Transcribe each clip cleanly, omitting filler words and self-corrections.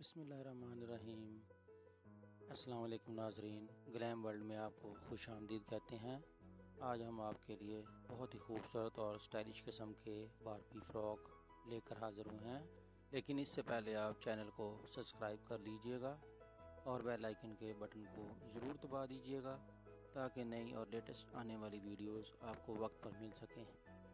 बिस्मिल्लाहिर्रहमानिर्रहीम। अस्सलाम वालेकुम नाज़रीन, ग्लैम वर्ल्ड में आपको खुश आमदीद कहते हैं। आज हम आपके लिए बहुत ही खूबसूरत और स्टाइलिश किस्म के बारबी फ्रॉक लेकर हाज़िर हुए हैं। लेकिन इससे पहले आप चैनल को सब्सक्राइब कर लीजिएगा और बेल आइकन के बटन को ज़रूर दबा दीजिएगा ताकि नई और लेटेस्ट आने वाली वीडियोस आपको वक्त पर मिल सकें।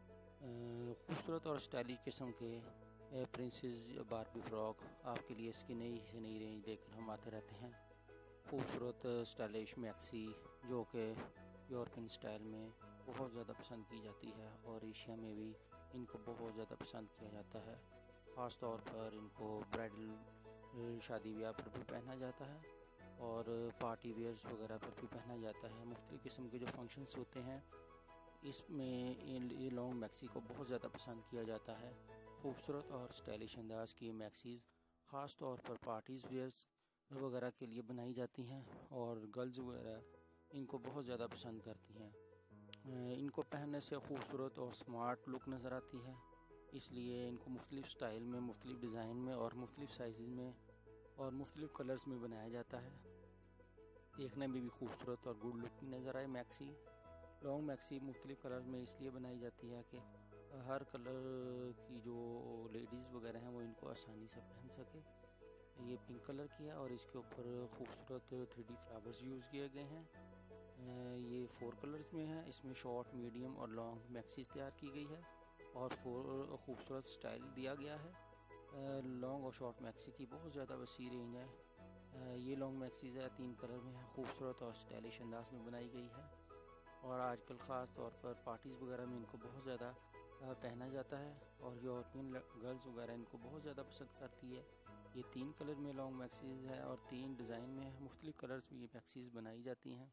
खूबसूरत और स्टाइलिश किस्म के प्रिंसेस बारबी फ्रॉक आपके लिए इसकी नई से नई रेंज लेकर हम आते रहते हैं। खूबसूरत स्टाइलिश मैक्सी जो कि यूरोपियन स्टाइल में बहुत ज़्यादा पसंद की जाती है और एशिया में भी इनको बहुत ज़्यादा पसंद किया जाता है। ख़ास तौर पर इनको ब्राइडल शादी ब्याह पर भी पहना जाता है और पार्टी वेयर्स वगैरह पर भी पहना जाता है। मुख्तलिफ़ किस्म के जो फंक्शंस होते हैं इसमें ये लॉन्ग मैक्सी को बहुत ज़्यादा पसंद किया जाता है। खूबसूरत और स्टाइलिश अंदाज की मैक्सीज़ ख़ास तौर पर पार्टीज़ वेयर्स वगैरह के लिए बनाई जाती हैं और गर्ल्स वगैरह इनको बहुत ज़्यादा पसंद करती हैं। इनको पहनने से खूबसूरत और स्मार्ट लुक नज़र आती है, इसलिए इनको मुख्तलिफ़ स्टाइल में, मुख्तलिफ़ डिज़ाइन में और मुख्तलिफ़ साइज़ में और मुख्तलिफ़ कलर्स में बनाया जाता है। देखने में भी खूबसूरत और गुड लुकिंग नज़र आए। मैक्सी लॉन्ग मैक्सी मुख्तलिफ़ कलर में इसलिए बनाई जाती है कि हर कलर की जो लेडीज़ वगैरह हैं वो इनको आसानी से पहन सके। ये पिंक कलर की है और इसके ऊपर खूबसूरत 3D फ्लावर्स यूज़ किए गए हैं। ये 4 कलर्स में है। इसमें शॉर्ट, मीडियम और लॉन्ग मैक्सीज तैयार की गई है और 4 खूबसूरत स्टाइल दिया गया है। लॉन्ग और शॉर्ट मैक्सी की बहुत ज़्यादा वसी रेंज है। ये लॉन्ग मैक्सीज है, 3 कलर में है, खूबसूरत और स्टाइलिश अंदाज में बनाई गई है और आजकल ख़ास तौर पर पार्टीज़ वगैरह में इनको बहुत ज़्यादा पहना जाता है और यूरोपियन गर्ल्स वगैरह इनको बहुत ज़्यादा पसंद करती है। ये 3 कलर में लॉन्ग मैक्सीज है और 3 डिज़ाइन में है। मुख्तलिफ़ कलर्स में ये मैक्सीज बनाई जाती हैं।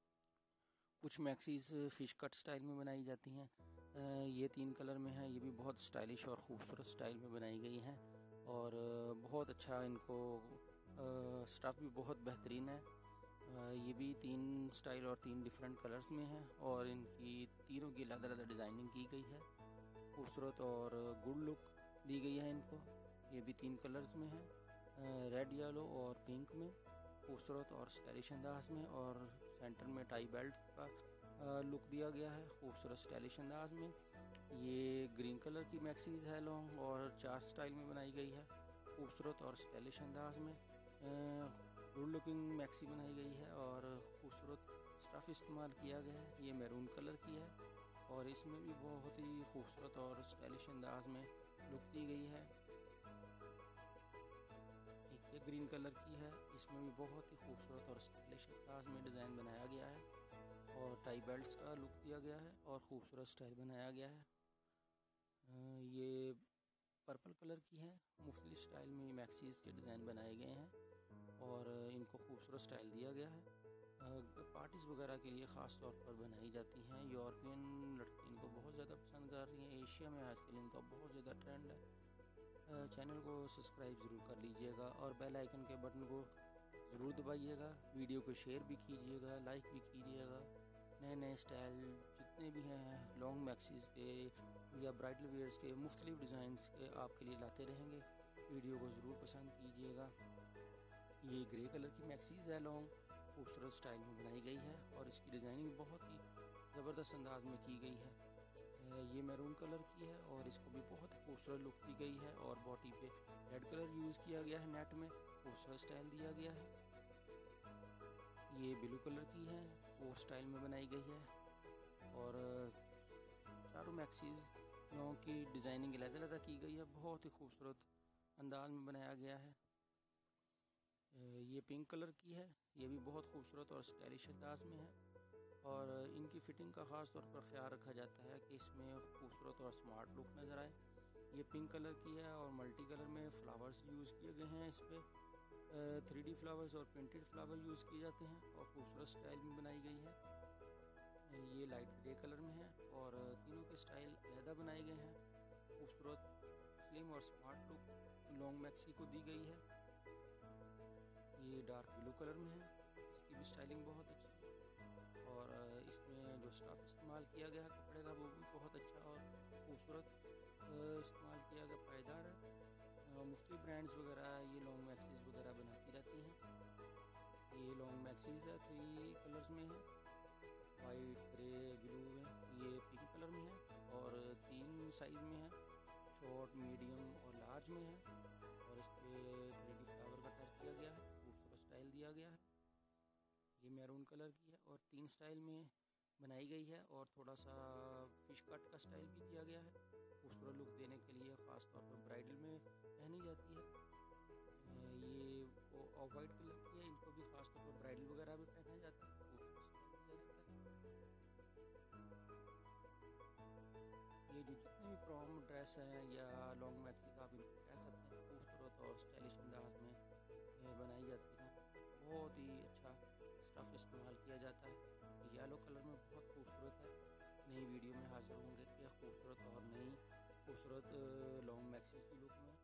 कुछ मैक्सीज फ़िश कट स्टाइल में बनाई जाती हैं। ये 3 कलर में है। ये भी बहुत स्टाइलिश और ख़ूबसूरत स्टाइल में बनाई गई हैं और बहुत अच्छा इनको स्टफ़ भी बहुत बेहतरीन है। ये भी 3 स्टाइल और 3 डिफरेंट कलर्स में है और इनकी तीनों की अलग-अलग डिज़ाइनिंग की गई है। खूबसूरत और गुड लुक दी गई है इनको। ये भी 3 कलर्स में है, रेड, येलो और पिंक में, खूबसूरत और स्टाइलिश अंदाज में और सेंटर में टाई बेल्ट का लुक दिया गया है खूबसूरत स्टाइलिश अंदाज में। ये ग्रीन कलर की मैक्सीज है लॉन्ग और 4 स्टाइल में बनाई गई है खूबसूरत और स्टाइलिश अंदाज में। गुड लुकिंग मैक्सी बनाई गई है और खूबसूरत स्टफ़ इस्तेमाल किया गया है। ये मैरून कलर की है और इसमें भी बहुत ही खूबसूरत और स्टाइलिश अंदाज में लुक दी गई है। एक ये ग्रीन कलर की है, इसमें भी बहुत ही खूबसूरत और स्टाइलिश अंदाज में डिज़ाइन बनाया गया है और टाई बेल्ट्स का लुक दिया गया है और ख़ूबसूरत स्टाइल बनाया गया है। ये पर्पल कलर की है। मुख्तलिफ स्टाइल में मैक्सीज के डिज़ाइन बनाए गए हैं और इनको खूबसूरत स्टाइल दिया गया है। पार्टीज़ वगैरह के लिए ख़ास तौर पर बनाई जाती हैं। यूरोपियन लड़की इनको बहुत ज़्यादा पसंद कर रही हैं। एशिया में आजकल इनका बहुत ज़्यादा ट्रेंड है। चैनल को सब्सक्राइब ज़रूर कर लीजिएगा और बेल आइकन के बटन को ज़रूर दबाइएगा। वीडियो को शेयर भी कीजिएगा, लाइक भी कीजिएगा। नए नए स्टाइल जितने भी हैं लॉन्ग मैक्सीज के या ब्राइडल वेयर्स के मुख्तलिफ डिज़ाइन के आपके लिए लाते रहेंगे। वीडियो को ज़रूर पसंद कीजिएगा। ये ग्रे कलर की मैक्सीज है लॉन्ग, खूबसूरत स्टाइल में बनाई गई है और इसकी डिज़ाइनिंग बहुत ही ज़बरदस्त अंदाज में की गई है। ये मैरून कलर की है और इसको भी बहुत खूबसूरत लुक दी गई है और बॉडी पे रेड कलर यूज़ किया गया है। नेट में खूबसूरत स्टाइल दिया गया है। ये ब्लू कलर की है, 4 स्टाइल में बनाई गई है और चारों मैक्सीज लोगों की डिज़ाइनिंग अलग-अलग की गई है। बहुत ही खूबसूरत अंदाज में बनाया गया है। ये पिंक कलर की है। ये भी बहुत खूबसूरत और स्टाइलिश अंदाज में है और इनकी फ़िटिंग का ख़ास तौर पर ख्याल रखा जाता है कि इसमें खूबसूरत और स्मार्ट लुक नज़र आए। ये पिंक कलर की है और मल्टी कलर में फ्लावर्स यूज़ किए गए हैं। इस पर 3D फ्लावर्स और प्रिंटेड फ्लावर यूज़ किए जाते हैं और खूबसूरत स्टाइल में बनाई गई है। ये लाइट ग्रे कलर में है और तीनों के स्टाइल अलहदा बनाए गए हैं। खूबसूरत, स्लिम और स्मार्ट लुक लॉन्ग मैक्सी को दी गई है। ये डार्क ब्लू कलर में है। इसकी भी स्टाइलिंग बहुत अच्छी है और इसमें जो स्टफ़ इस्तेमाल किया गया है कपड़े का वो भी बहुत अच्छा और खूबसूरत इस्तेमाल किया गया, पायदार है। मुख्तलिफ ब्रांड्स वगैरह ये लॉन्ग मैक्सीज ये लॉन्ग मैक्सीज है, 3 कलर्स में है, वाइट, ग्रे, ब्लू में। ये पिंक कलर में है और 3 साइज़ में है, शॉर्ट, मीडियम और लार्ज में है। और इस पे 3D फ्लावर का टच दिया गया है, खूबसूरत स्टाइल दिया गया है। ये मैरून कलर की है और 3 स्टाइल में बनाई गई है और थोड़ा सा फिश कट का स्टाइल भी दिया गया है, खूबसूरत लुक देने के लिए। ख़ास तौर पर ब्राइडल में पहनी जाती है। ये ऑफ वाइट कलर की है, इनको भी ख़ास तौर पर ब्राइडल वगैरह में पहना जाता है, खूबसूरत स्टाइल दिया जाता है। ये जो जितने भी प्रॉम ड्रेस हैं या लॉन्ग मैक्सीज आप इनको कह सकते हैं, खूबसूरत और स्टाइलिश अंदाज में बनाई जाती हैं। बहुत ही अच्छा स्टफ़ इस्तेमाल किया जाता है। येलो कलर में बहुत खूबसूरत है। नई वीडियो में हाज़िर होंगे एक खूबसूरत और नई खूबसूरत लॉन्ग मैक्सीज की लुक में।